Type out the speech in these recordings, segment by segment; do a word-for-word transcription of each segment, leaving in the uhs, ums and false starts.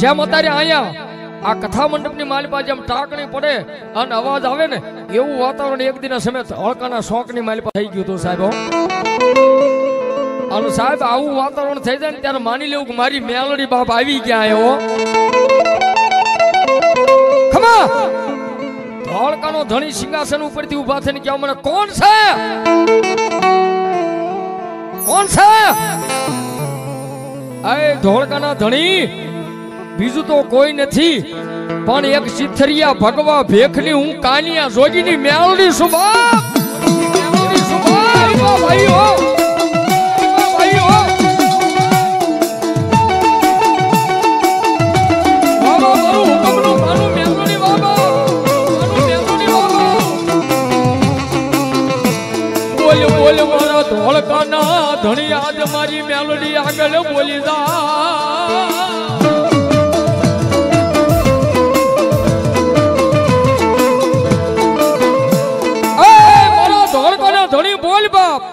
જેમ અત્યારે અહીંયા આ કથા મંડપની માલિપા જેમ ટાકણી પડે અને અવાજ આવે ને એવું વાતાવરણ એક દિન સમય હળકાના શોકની માલિપા થઈ ગયું હતું સાહેબ. અને સાહેબ આવું વાતાવરણ થઈ જાય ને ત્યારે માની લેવું કે મારી મેલડી બાપ આવી ગયા આવ્યો. ખમા હળકાનો ધણી સિંહાસન ઉપરથી ઉભા થઈને કે મને કોણ છે કોણ છે એ ધોળકાના ધણી બીજું તો કોઈ નથી પણ એક સિથરિયા ભગવા ભેખની હું કાનિયા જોગીની મેલડી છું બાપ. મેલડી છું બાપ ભાઈઓ ભાઈઓ બાબા મારું હુકમનું માનું મેલડી બાબા માનું મેલડી બાબા બોલ બોલ મારા ધોળકાના ધણી આજ મારી મેલડી આગળ બોલી જા. ધણી બોલ બાપ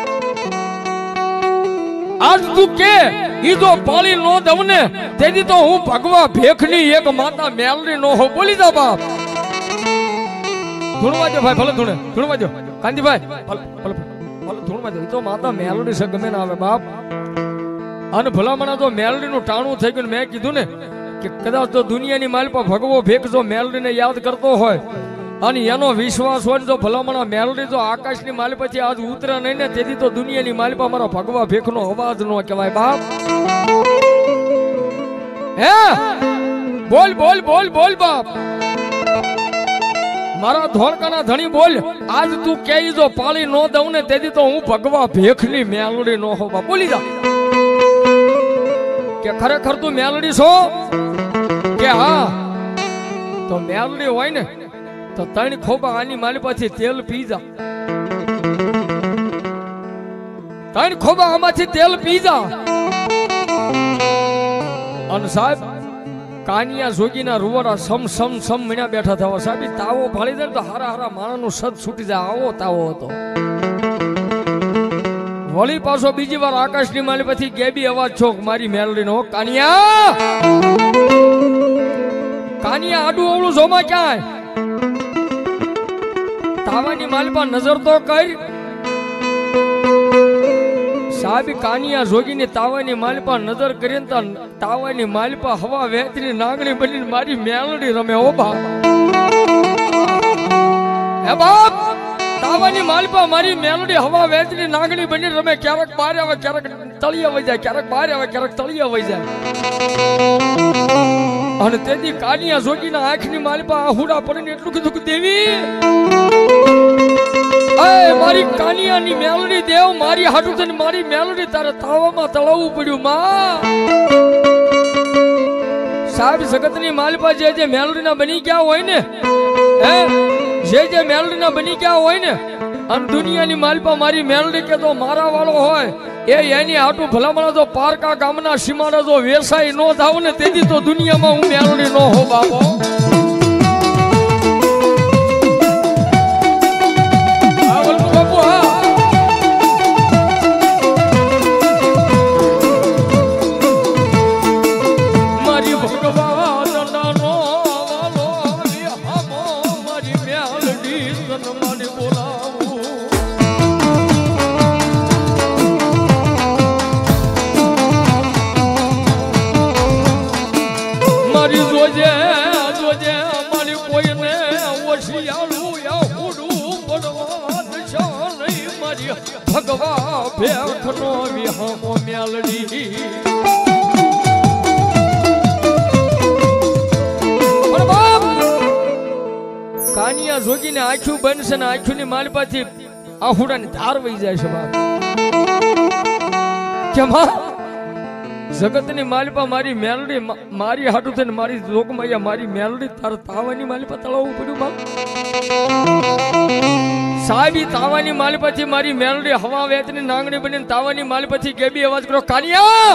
આજ તું કે ઈ જો પાળી નો દઉં ને તેથી તો હું ભગવા ભેખની એક માતા મેલડી નો હો બોલી જા બાપ. ધૂણવા જો ભાઈ ભલે ધૂણે ધૂણવા જો કાંદીભાઈ ભલે ભલે ભલે ધૂણવા જો ઈ તો માતા મેલડી છે ગમે ના આવે બાપ. અને ભલામણા તો મેલડી નું ટાણું થઈ ગયું. મેં કીધું ને કે કદાચ તો દુનિયાની માલપા ભગવો ભેખ જો મેલડીને યાદ કરતો હોય અને એનો વિશ્વાસ હોય તો ભલામણા મેલડી તો આકાશની માલિપાથી આજ ઉતરે નહીં ને તેથી તો દુનિયાની માલિપા મારા ભગવા ભેખનો અવાજ નો કહેવાય બાપ. હે બોલ બોલ બોલ બોલ બાપ મારા ધોળકાના ધણી બોલ આજ તું કે જો પાળી નો દઉં ને તેથી તો હું ભગવા ભેખની મેલડી નો હો બાપ. બોલી જા કે ખરેખર તું મેલડી છો કે હા તો મેલડી હોય ને તો ત્રણ ખોબા આની માલિપાથી તેલ પી જા. ત્રણ ખોબા આમાંથી તેલ પી જા. અને સાહેબ કાનિયા જોગીના રૂવાડા સમ સમ સમ મહિના બેઠા થવા સાહેબ તાવો ભાળી જાય તો હારા હારા માણાનું સદ છૂટી જાય આવો તાવો હતો. વળી પાછો બીજી વાર આકાશની માલિપાથી ગેબી અવાજ છો મારી મેલડીનો કાનિયા કાનિયા આડું અવળું જોમાં ક્યાંય તાવાની માલિપા નજર તો કર સાહેબ. કાનિયા જોગીની તાવાની માલિપા નજર કરીને તા તાવાની માલિપા હવા વેતરી નાગણી બનીને મારી મેલડી રમે ઓ બાપ. હે બાપ તાવાની માલિપા મારી મેલડી હવા વેતરી નાગણી બનીને રમે. ક્યારેક બહાર આવે ક્યારેક તળિયા વઈ જાય ક્યારેક બહાર આવે ક્યારેક તળિયા વઈ જાય. અને તેથી કાનિયા જોગીના આંખની માલિપા આહુડા પડીને એટલું કીધું કે દેવી એ મારી કાનિયાની મેલડી દેવ મારી હાટું થઈને મારી મેલડી તારે તાવામાં તળાવવું પડ્યું માં. સાહેબ જગતની માલિપા જે જે મેલડીના બની ગયા હોય ને હે જે જે મેલડીના બની ગયા હોય ને અને દુનિયાની માલિપા મારી મેલડી કે તો મારા વાળો હોય એ એની હાટું ભલામણા જો પારકા ગામના સીમાડા જો વેસાઈ નો થાવ ને તેથી તો દુનિયામાં હું મેલડી નો હો બાપો. ભગવા ભેખનો વિહમો મેલડી કાનિયા જોગીને આંખ્યું બનશે ને આંખ્યુંની માલિપાથી આહુડાની ધાર વહી જાય છે બાપ. કેમ જગતની માલિપા મારી મેલડી મારી હાટું થઈને મારી લોકમાયા મારી મેલડી તાર તાવાની માલિપા તળાવવું પડ્યું બાપ. સાહેબી તાવાની માલિપાથી મારી મેલડી હવા વેતની નાંગણી બનીને તાવાની માલિપાથી ગેબી અવાજ કરો કાનિયા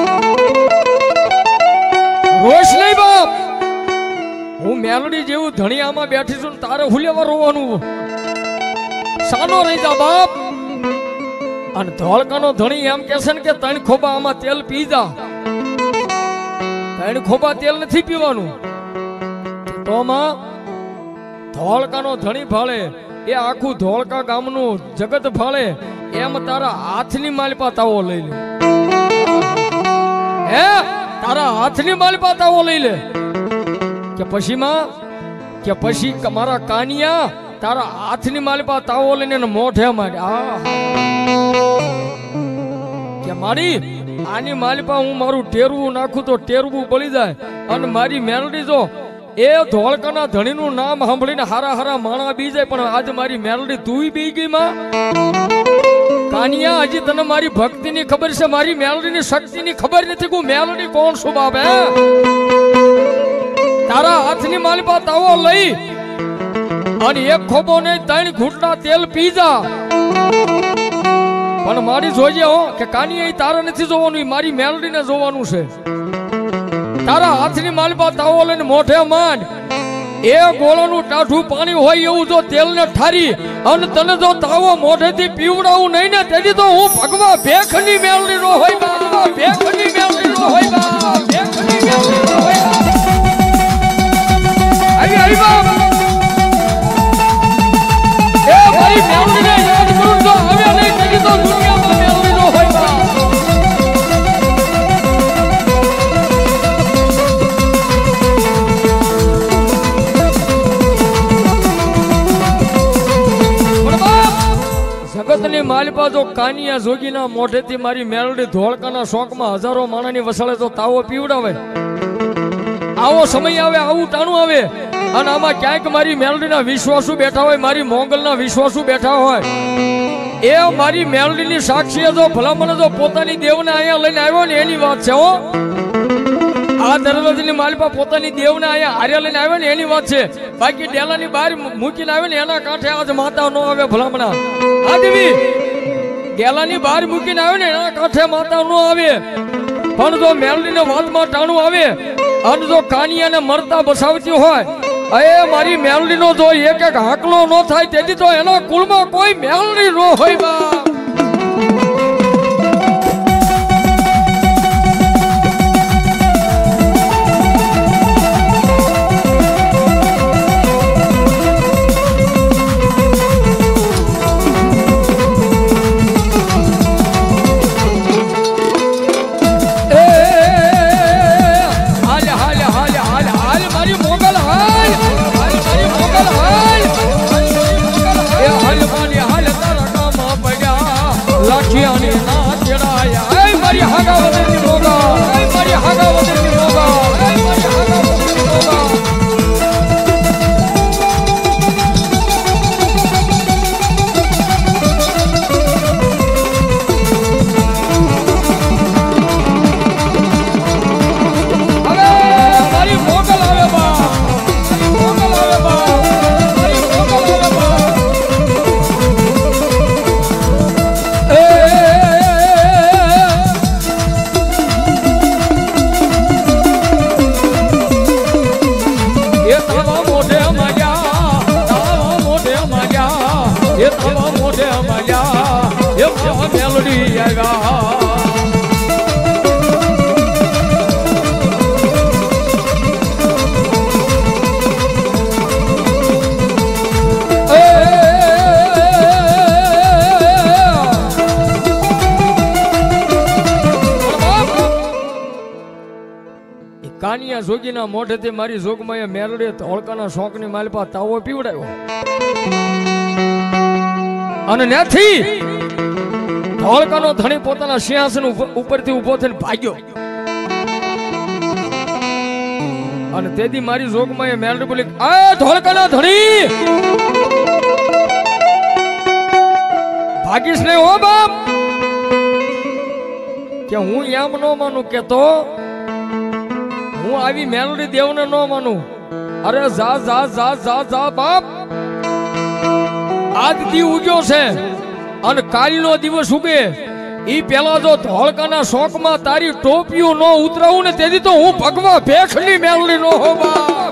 રોશ નહીં બાપ. હું મેલડી જેવું ધણિયામાં બેઠી છું તારે હુલેવા રોવાનું સાનો રહી જા બાપ. અને ધોળકાનો ધણી એમ કહેશે ને કે ત્રણ ખોબા આમાં તેલ પી જા એને ખોબા તેલ નથી પીવાનું. તો માં ધોળકાનો ધણી ભાળે એ આખું ધોળકા ગામનું જગત ભાળે એમ તારા હાથની માલપા તાવો લઈ લે. હે તારા હાથની માલપા તાવો લઈ લે કે પછી માં કે પછી મારા કાનિયા તારા હાથની માલપા તાવો લઈને મોઢે મારે આ કે મારી આની માલપા હું મારું ટેરવું નાખું તો ટેરવું બળી જાય. અને મારી મેલડી જો એ ધોળકાના ધણીનું નામ સાંભળીને હારા હારા માણા બી જાય, પણ આજે મારી મેલડી તું બી ગઈ માં. કાનિયા હજી તને મારી ભક્તિની ખબર છે, મારી મેલડીની શક્તિની ખબર નથી. હું મેલડી કોણ છું બાપ? હે તારા હાથની માલપા તાવો લઈ અને એક ખોબો ને ત્રણ ઘૂંટડા તેલ પી જા. પણ મારી જોજે હો કે કાનિયા તારે નથી જોવાનું, મારી મેલડીને જોવાનું છે. તારા હાથની માલપા તાવો લઈને મોઢે માંડ. એ ગોળાનું ટાઢું પાણી હોય એવું જો તેલ ને ઠારી અને તને જો તાવો મોઢેથી પીવડાવું નહીં ને તેથી તો હું ભગવા ભેખની મેલડી નો હોય બા, ભેખની મેલડી નો હોય બા, ભેખની મેલડી નો હોય. આવી આવી બા એ મારી મેલડીને યાદ કરું તો હવે નહીં તેથી તો દુનિયામાં મેલડી નો હોય બા. જગતની માલપા જો કાનિયા જોગીના મોઢેથી મારી મેલડી ધોળકાના શોકમાં હજારો માણાની વસાળે તો તાવો પીવડાવે. આવો સમય આવે, આવું ટાણું આવે અને આમાં ક્યાંક મારી મેલડીના વિશ્વાસુ બેઠા હોય, મારી મોંગલના વિશ્વાસુ બેઠા હોય. એ મારી મેલડીની સાક્ષીએ જો ભલામણ જો પોતાની દેવને અહીંયા લઈને આવ્યો ને એની વાત છે હો. આ દરવાજાની માલપા પોતાની દેવને અહીંયા હાર્યા લઈને આવ્યો ને એની વાત છે. બાકી ડેલાની બહાર મૂકીને આવે ને એના કાંઠે આજ માતા નો આવે ભલામણા. આ દેવી ડેલાની બહાર મૂકીને આવે ને એના કાંઠે માતા નો આવે. પણ જો મેલડીને વાતમાં ટાણું આવે અને જો કાનિયાને મરતા બસાવતી હોય, એ મારી મેલડીનો જો એક એક હાકલો ન થાય તેથી તો એના કુળમાં કોઈ મેલડી ન હોય બા. કાનિયા જોગીના મોઢેથી મારી જોગમાં મેલડી ધોળકાના શોકની માલપા તાવો પીવડાવ્યો અને ત્યાંથી ધોળકાનો ધણી પોતાના સિંહાસન ઉપરથી ઉભો થઈને ભાગ્યો. અને તેથી મારી જોગમાં મેલડી બોલી, આ ધોળકાના ધણી ભાગીશ નહીં હો બાપ. કે હું એમ ન માનું કે તો હું આવી મેલડી દેવને ન માનું. અરે જા જા જા જા જા બાપ. આજ દી ઉગ્યો છે અને કાલનો દિવસ ઉગે ઈ પેલા જો ધોળકાના શોકમાં તારી ટોપિયું ન ઉતરાવું ને તેથી તો હું ભગવા ભેખની મેલડી નો હો બાપ.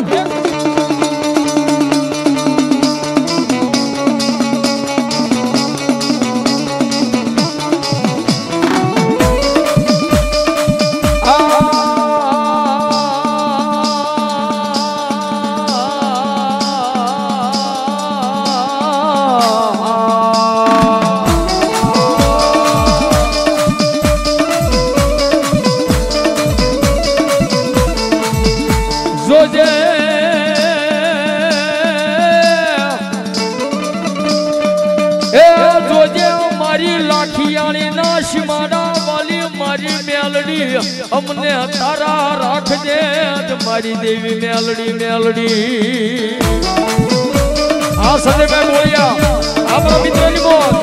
અમને તારા રાખજે મારી દેવી મેલડી મેલડી આ સદેભાઈ બોલ્યા આપણા મિત્રની મોત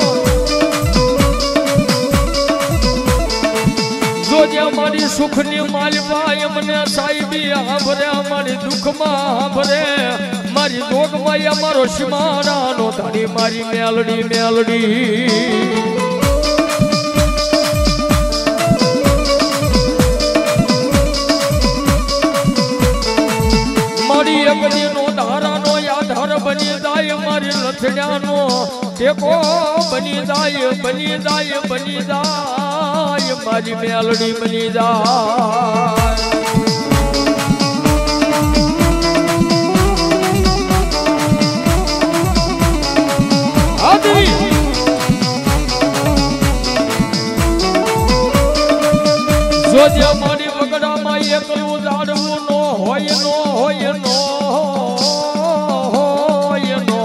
જોજે અમારી સુખની માલભાઈ અમને સાહેબી આભરે અમારી દુઃખમાં આભરે મારી જોગમાં અમારો સીમાડાનો તારી મારી મેલડી મેલડી મારી અગડીનો ધારાનો આધાર બની જાય મારી લથડાનો ટેકો બની જાય બની જાય બની જાય મારી મેલડી બની જાય જોજે મારી વગડામાં એકલું જાડવું નો હોય નો હોય નો હોય નો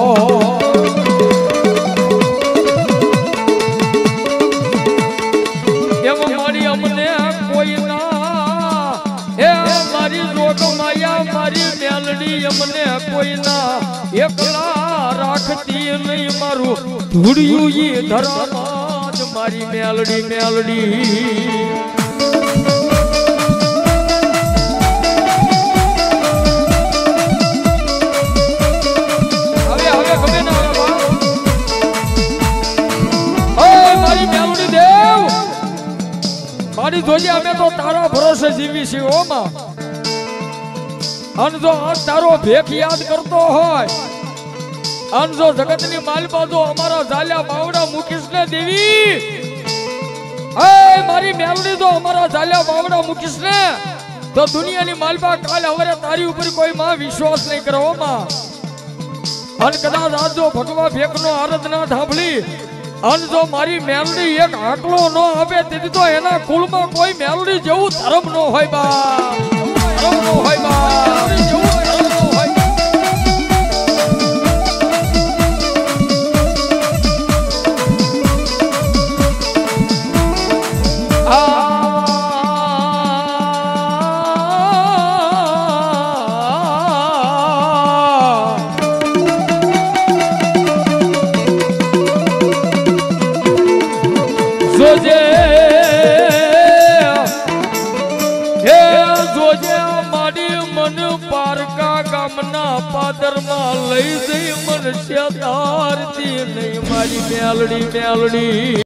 એમ મારી અમને કોઈ ના એ મારી જોગ માયા મારી મેલડી અમને કોઈ ના એકલા રાખતી નહીં મારું ધૂળિયું ઈ ધરામાં જ મારી મેલડી મેલડી મારી જોજે અમે તો તારા ભરોસે જીવી છીએ ઓ માં અન જો આ તારો ભેખ યાદ કરતો હોય અન જો જગતની માલપા જો અમારા ઝાલ્યા બાવડા મૂકીશ ને દેવી એ મારી મેલડી જો અમારા ઝાલ્યા બાવડા મૂકીશ ને તો દુનિયાની માલપા કાલ હવે તારી ઉપર કોઈ માં વિશ્વાસ નહીં કરો માં અન કદાચ આજ જો ભગવા ભેખનો આરાધના થાંભળી અન જો મારી મેલડી એક આકલો ન આવે તેથી તો એના કુળમાં કોઈ મેલડી જેવું ધર્મ ન હોય બા ધર્મ ન હોય બા જેવું ધર્મ ન હોય જોજે હે જોજે મારી મન પારકા ગામના પાદરમાં લઈ જઈ મન શેતારતી નહીં મારી મેલડી મેલડી